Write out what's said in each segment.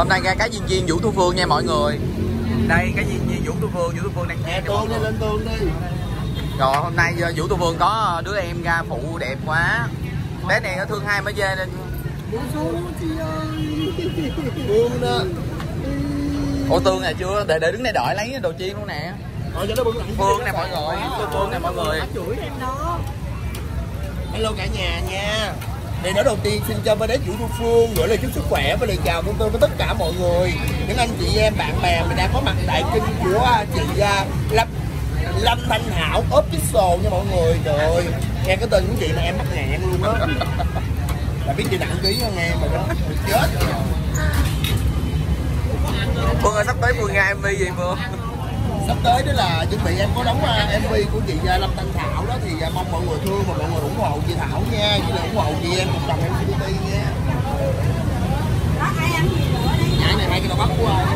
Hôm nay ra cá viên chiên Vũ Thu Phương nha mọi người. Đây cá viên chiên Vũ Thu Phương đang chiên cho mọi người. Lên tường đi. Rồi hôm nay Vũ Thu Phương có đứa em ra phụ đẹp quá. Bé này nó thương hai mới dê nên. Buông xuống chị ơi. Buông đó. Ủa Tương này chưa? Để đứng đây đợi lấy đồ chiên luôn nè. Phương nè mọi người, Phương nè mọi người. Hello cả nhà nha. Để nói đầu tiên xin cho bên Vũ Thu Phương gửi lời chúc sức khỏe và lời chào của tôi với tất cả mọi người, những anh chị em bạn bè mình đang có mặt tại kênh của chị Lâm Thanh Thảo Official nha mọi người. Trời ơi, nghe cái tên của chị mà em mắc ngạn luôn á. Là biết chị nặng ký không em mà đó chết. Phương ơi sắp tới Phương ra MV gì Phương? Sắp tới đó là chuẩn bị em có đóng MV của chị Lâm Thanh Thảo đó, thì mong mọi người thương và mọi người ủng hộ chị Thảo nha, chứ là ủng hộ chị em cộng đồng LGBT nha. Nhảy này hai cái đầu bắp của ai?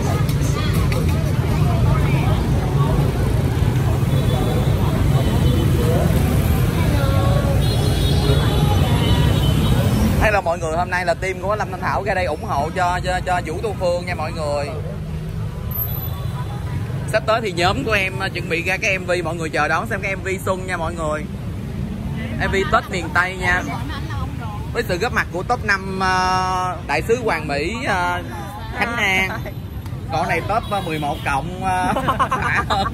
Hello mọi người, hôm nay là team của Lâm Thanh Thảo ra đây ủng hộ cho Vũ Thu Phương nha mọi người. Sắp tới thì nhóm của em chuẩn bị ra cái MV, mọi người chờ đón xem cái MV Xuân nha mọi người. MV Tết miền Tây nha. Với sự góp mặt của top 5 đại sứ Hoàng Mỹ Khánh An. Còn này top 11 cộng Hạ hơn.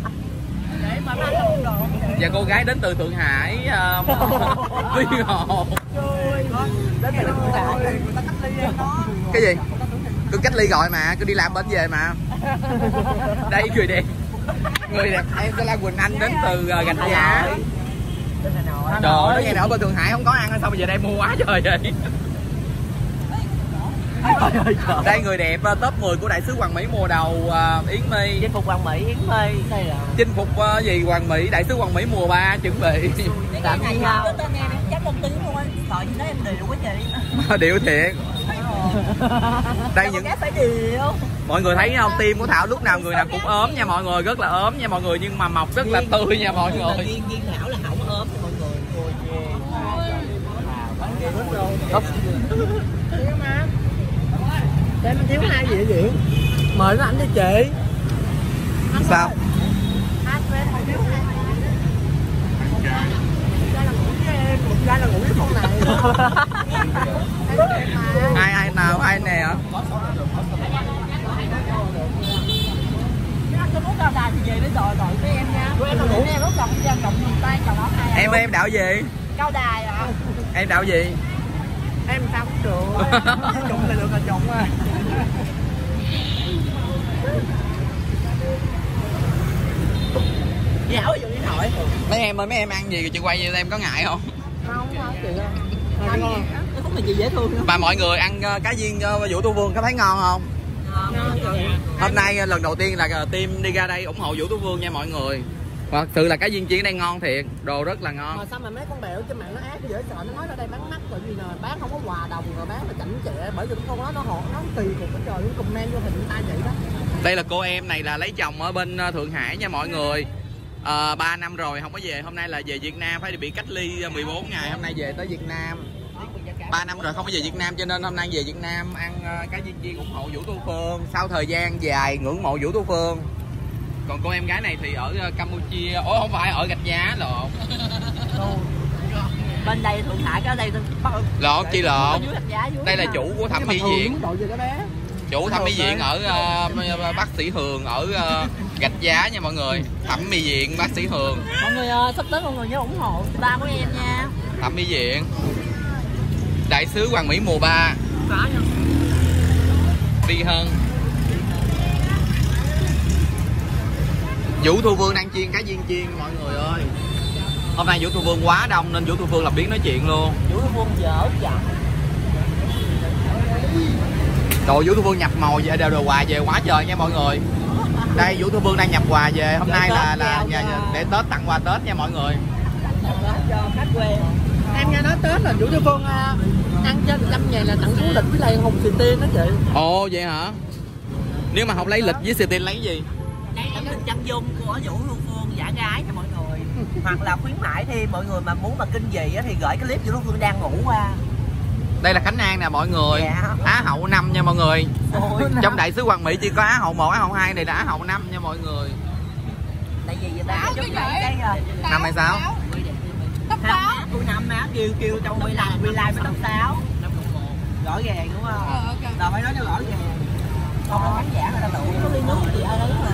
Và cô gái đến từ Thượng Hải Viên Hồ. Cái gì? Cứ cách ly gọi mà, cứ đi làm bến về mà. Đây người đẹp em sẽ là Quỳnh Anh đến từ Gạch Giá. Trời ơi, nó nghe ở bên Thượng Hải không có ăn sao mà giờ đây mua quá trời vậy. Đây người đẹp top 10 của đại sứ Hoàng Mỹ mùa đầu Yến My. Chinh phục Hoàng Mỹ Yến My. Đây là chinh phục gì Hoàng Mỹ, đại sứ Hoàng Mỹ mùa 3 chuẩn bị. Làm gì không? Chắc lên tiếng luôn á. Sợ gì nói em điệu quá chị. Điệu thiệt. Đây những phải điệu. Mọi người thấy không, team của Thảo lúc nào người nào cũng ốm nha mọi người, rất là ốm nha mọi người, nhưng mà mọc rất là tươi nha mọi người. Viên Thảo là không ốm nha mọi người. Để mình thiếu hai gì vậy? Mời nó ảnh đi chị. Sao? Ra là ngủ với con này. ai nào ai nè. Tôi muốn cao đài thì về với rồi với em nha. Em là ngủ em rất chồng miền Tây chồng ở hai. Em đạo gì? Cao đài ạ. Em đạo gì? Em sao cũng được. Trụng thì được là trụng rồi. Dạo vô điện thoại. Mấy em ơi, mấy em ăn gì chị quay cho em có ngại không? Không chị ơi. Ngon. Cái khúc này chị dễ thương lắm. Mà mọi người ăn cá viên Vũ Thu Phương có thấy ngon không? Ngon chị. Hôm nay lần đầu tiên là team đi ra đây ủng hộ Vũ Thu Phương nha mọi người. Thật sự là cá viên chiên ở đây ngon thiệt, đồ rất là ngon. Mà sao mà mấy con bèo trên mạng nó ác dễ sợ, nó nói ở đây bán mắc rồi gì nè, bán không có hòa đồng rồi bán là chảnh chẹ, bởi vì con nó họ nó kỳ cục cái trời, nó comment vô hình ta vậy đó. Đây là cô em này là lấy chồng ở bên Thượng Hải nha mọi người. 3 năm rồi không có về, hôm nay là về Việt Nam, phải bị cách ly 14 ngày, hôm nay về tới Việt Nam. 3 năm rồi không có về Việt Nam cho nên hôm nay về Việt Nam ăn cá viên chiên ủng hộ Vũ Thu Phương sau thời gian dài ngưỡng mộ Vũ Thu Phương. Còn cô em gái này thì ở Campuchia, ủa không phải, ở Gạch Giá lộn. Bên đây Thượng Hải, cái đây Lộn chi lộn. Đây là chủ của thẩm mỹ viện. Chủ thẩm mỹ viện ở bác sĩ Hường ở Gạch Giá nha mọi người. Thẩm mỹ viện bác sĩ Hường. Mọi người sắp tới mọi người nhớ ủng hộ ba của em nha. Thẩm mỹ viện đại sứ Hoàng Mỹ mùa 3. Đi hơn. Vũ Thu Phương đang chiên cá viên chiên mọi người ơi. Hôm nay Vũ Thu Phương quá đông nên Vũ Thu Phương làm biến nói chuyện luôn. Vũ Thu Phương dở chậm. Rồi Vũ Thu Phương nhập màu về đều quà về quá trời nha mọi người. Đây Vũ Thu Phương đang nhập quà về, hôm nay là để Tết, tặng quà Tết nha mọi người. Cho khách quê. Em nghe nói Tết là Vũ Thu Phương ăn trên 15.000 là tặng du lịch với lại Hùng Xì Tiên đó chị. Ồ vậy hả? Nếu mà không lấy lịch với Xì Tiên lấy gì? Đây là lịch chân dung của Vũ Thu Phương giả gái cho mọi người. Hoặc là khuyến mãi thêm mọi người mà muốn mà kinh dị thì gửi cái clip Vũ Thu Phương đang ngủ qua. Đây là Khánh An nè mọi người. Dạ. Á hậu 5 nha mọi người. Ôi, Trong đại sứ Hoàng Mỹ chỉ có Á hậu 1, Á hậu 2, này là Á hậu 5 nha mọi người. tại vì người ta chút cái Năm hay sao? Tóc 6. tôi năm má kêu trong quy lai với tóc 6 rõ ràng đúng không? Ok. Rồi phải nói cho rõ ràng. Không có khán giả người ta đủ có ly nước gì ở đấy mà.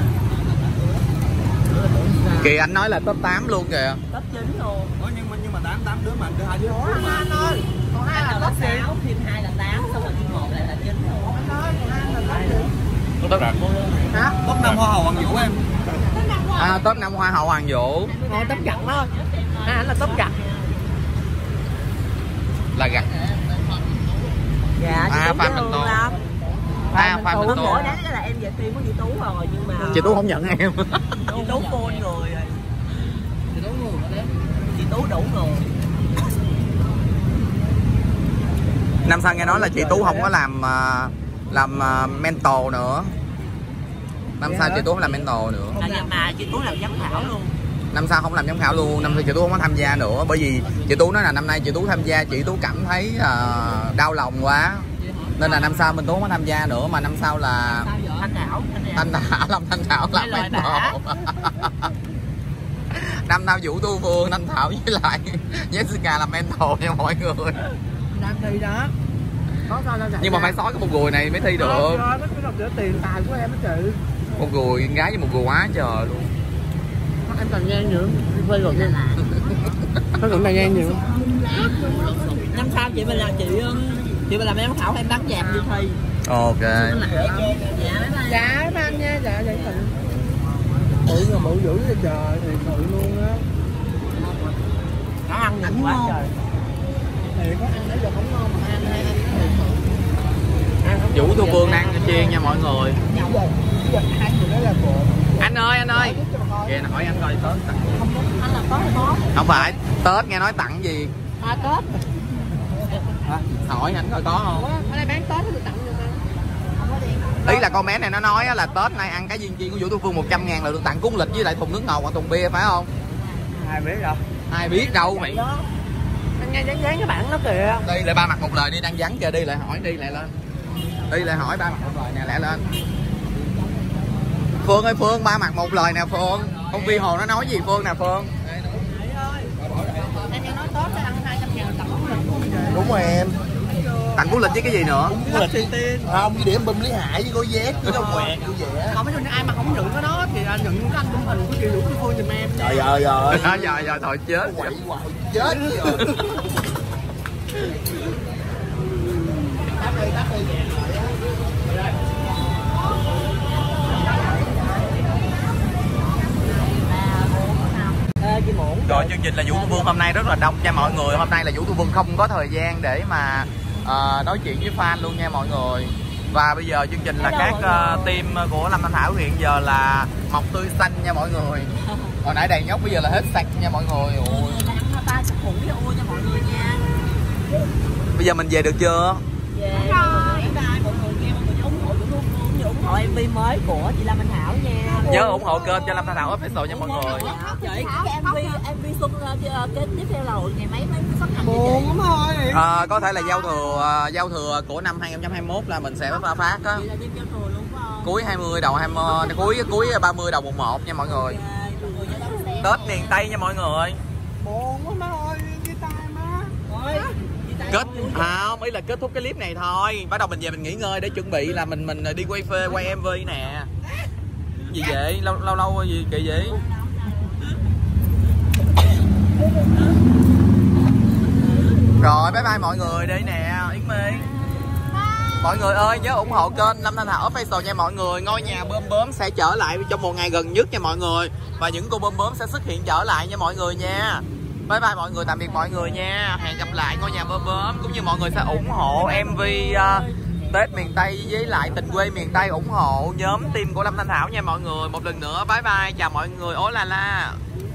Kỳ anh nói là top 8 luôn kìa. Top 9 luôn. Ủa, nhưng mà 8 đứa mình đưa 2 đứa Ủa anh ơi, còn 2 là top 6, thêm 2 là 8, xong rồi thêm 1 lại là 9 luôn. Anh ơi, còn 2 là top 9. Hả? top 5 hoa hậu Hoàng Vũ em. À, top 5 Hoa hậu Hoàng Vũ. Thôi top chặt thôi. Anh là top chặt. Là gặt. Dạ, À, Phan Minh Tố. À, Phan Minh Tố. Bữa đó là em về phim của chị Tú rồi nhưng mà Chị Tú không nhận em. chị Tú phone người rồi. Chị Tú đủ người. Năm sau nghe nói là chị Tú không có làm mentor nữa. Năm sau chị Tú không làm mentor nữa. Nhưng mà chị Tú làm giám khảo luôn. Năm sau không làm giám khảo luôn, năm sau chị Tú không có tham gia nữa. Bởi vì chị Tú nói là năm nay chị Tú tham gia, chị Tú cảm thấy đau lòng quá. Nên là năm sau mình Tú không có tham gia nữa. Mà năm sau là Thanh Thảo làm mentor. Năm nào Vũ Tu Phương, Thanh Thảo với lại Jessica làm mentor nha mọi người. Đang thi đó. Nhưng mà phải xói cái một gùi này mới thi được. Nó rửa tiền tài của em đó chị. Một gùi con gái với một gùi quá trời luôn. Em cần ngang nhiều. Quay rồi nha. Nó cũng cần ngang nhiều. Năm sau chị mình làm chị mình làm em khảo em bán vàng đi thi. Ok. Dạ anh nha, dạ vậy tự. Tự mà mụ dữ vậy trời thì tự luôn á. Nó ăn nhịn quá trời. Thì có ăn nãy giờ không ngon mà ăn. Vũ Tu Phương ăn chiên nha mọi người. Anh ơi. Kìa hỏi anh coi Tết tặng. Anh là có hay có? Không phải, Tết nghe nói tặng gì. À Tết. Hả? Hỏi anh coi có không? Ở đây bán Tết thì tặng được mà. Ý là con bé này nó nói là Tết nay ăn cái viên chiên của Vũ Tu Phương 100.000 là được tặng cuốn lịch với lại thùng nước ngọt hoặc thùng bia phải không? Ai biết đâu. Ai biết đâu mày. Anh nghe dán cái bản nó kìa. Đi lại ba mặt một lời đi, đang vắng kìa, đi lại hỏi đi lại lên. Đi lại hỏi ba mặt một lời nè, lẹ lên. Phương ơi Phương, ba mặt một lời nè Phương. Con Vi Hồ nó nói gì Phương nè Phương. Em nghe nói Tết sẽ ăn 200.000 tặng cuốn lịch. Đúng rồi em. Tặng cuốn lịch với cái gì nữa? Cuốn lịch tiền. Không, với điểm bơm Lý Hải với gói dép với đâu quẹt như vậy á. Còn mấy ai mà không nhận cái đó thì nhận cái anh tấm hình của chị Vũ Tu Phương giùm em. Trời. Giờ thôi chết. Quậy hoài chết rồi. Rồi chương trình là Vũ Tu Phương hôm nay rất là đông nha mọi người. Hôm nay là Vũ Tu Phương không có thời gian để mà nói chuyện với fan luôn nha mọi người. Và bây giờ chương trình là các team của Lâm Thanh Thảo hiện giờ là mọc tươi xanh nha mọi người. Hồi nãy đèn nhóc bây giờ là hết sạch nha mọi người. Ôi. Bây giờ mình về được chưa? Về rồi. Bye bye mọi người nha, mọi người ủng hộ Vũ Tu Phương, ủng hộ MV mới của chị Lâm Thanh Thảo nha. Nhớ ủng hộ kênh cho Lâm Thanh Thảo Official nha mọi người. Chị cái MV Xuân kế tiếp theo là ngày mấy phát hành buồn lắm thôi. Có thể là giao thừa của năm 2021 là mình sẽ phát á. Cuối 20 đầu 20 cuối 30 đầu mùng 1 nha mọi người. Tết miền Tây nha mọi người. Buồn quá má ơi, chia tay má. Không, ý là kết thúc cái clip này thôi. Bắt đầu mình về mình nghỉ ngơi để chuẩn bị là mình đi quay MV nè. Gì vậy? Lâu gì kỳ vậy? Rồi bye bye mọi người đi nè, Yến My. Mọi người ơi nhớ ủng hộ kênh Lâm Thanh Thảo Official nha mọi người. Ngôi nhà bơm bướm sẽ trở lại trong một ngày gần nhất nha mọi người. Và những cô bơm bướm sẽ xuất hiện trở lại nha mọi người nha. Bye bye mọi người, tạm biệt mọi người nha. Hẹn gặp lại ngôi nhà bơm bướm. Cũng như mọi người sẽ ủng hộ MV Tết miền Tây với lại tình quê miền Tây, ủng hộ nhóm team của Lâm Thanh Thảo nha mọi người. Một lần nữa bye bye, chào mọi người, ố la la.